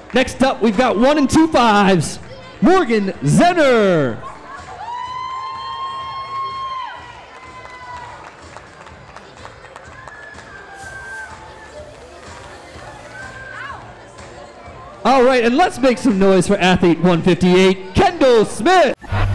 Next up, we've got 1 and 2 5s. Morgan Zehner. All right, and let's make some noise for athlete 158, Kendall Smith.